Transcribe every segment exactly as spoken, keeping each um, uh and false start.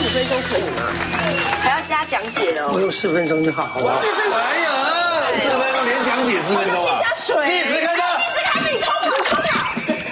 分钟可以吗？还要加讲解哦。 我有四分钟就好，好不好？ 四分钟。 哎呀，四分钟连讲解四分钟啊！ 加水。 计时开始。 计时开始，你偷跑偷跑。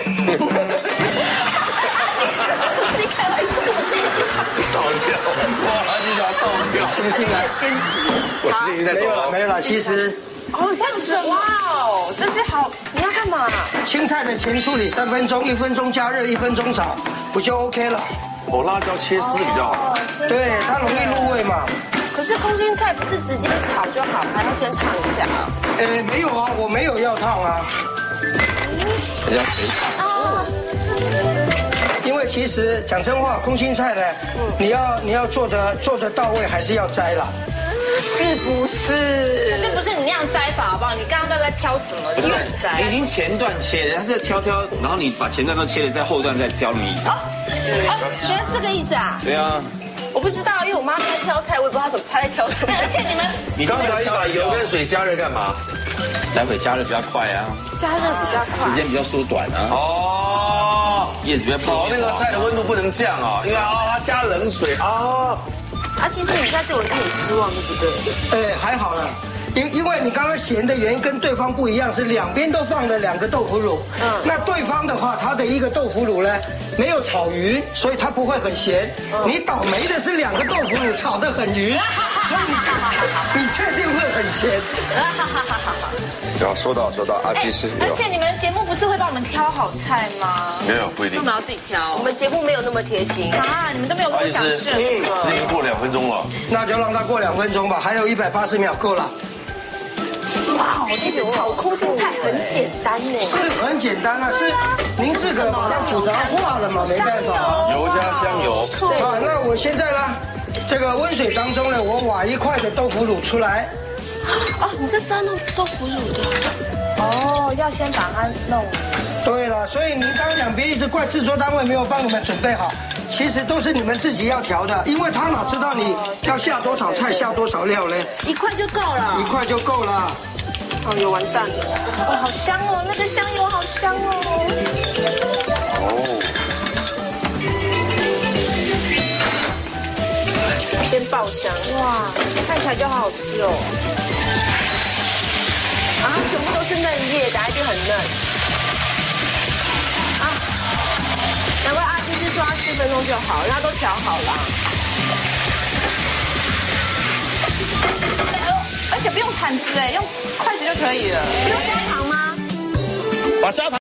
你开玩笑。 倒掉，哇，你想倒掉？ 重新来， 坚持。 我时间已经在走了， 没有了。其实哦，这样子哇哦，这是好，你要干嘛？ 青菜的前处理三分钟，一分钟加热，一分钟炒，不就 OK 了？ 我辣椒切丝比较好。 对，它容易入味嘛。 可是空心菜不是直接炒就好，还要先烫一下啊？ 呃，没有啊，我没有要烫啊。 人家水炒。 啊。 因为其实讲真话，空心菜呢，你要你要做的做的到位，还是要摘啦。 是不是？ 可是不是你那样摘法好不好？你刚刚在不在挑什么？ 不是， 摘？ 你已经前段切了，它是挑挑，然后你把前段都切了，在后段再挑那么意思。 哦，原来是个意思啊！ 对啊， 我不知道，因为我妈在挑菜，我也不知道她怎么她在挑什么。 而且你们， 你刚才把油跟水加热干嘛？ 来回加热比较快啊， 加热比较快， 时间比较缩短啊。 哦， 叶子比较炒那个菜的温度不能降啊，因为啊它加冷水啊。 啊，其实你现在对我有点失望，对不对？ 哎，还好了。因因为你刚刚咸的原因跟对方不一样，是两边都放了两个豆腐乳。嗯。那对方的话，他的一个豆腐乳呢没有炒匀，所以它不会很咸。你倒霉的是两个豆腐乳炒得很匀，所以你你确定会很咸。 有收到收到啊，其实而且你们节目不是会帮我们挑好菜吗？ 没有不一定我。们要自己挑我们节目没有那么贴心啊！你们都没有跟我讲这时间过两分钟了， 那就让它过两分钟吧，还有一百八十秒够了。 哇，其实炒空心菜很简单呢。 是很简单啊，是您自个把它复杂化了嘛，没办法。 油加香油。 好，那我现在呢，这个温水当中呢，我挖一块的豆腐乳出来。 哦，你这是要弄豆腐乳的。 哦，要先把它弄。 对了，所以您刚刚讲别一直怪制作单位没有帮你们准备好，其实都是你们自己要调的，因为他哪知道你要下多少菜，下多少料呢？ 一块就够了， 一块就够了。 哦，油完蛋了， 哦，好香哦，那个香油好香哦。 哦。 先爆香，哇，看起来就好好吃哦。啊，全部都是嫩叶，等下一定很嫩。啊，难怪阿基是说他四分钟就好，人家都调好了。 而且不用铲子哎，用筷子就可以了。 不用加糖吗？ 把加糖。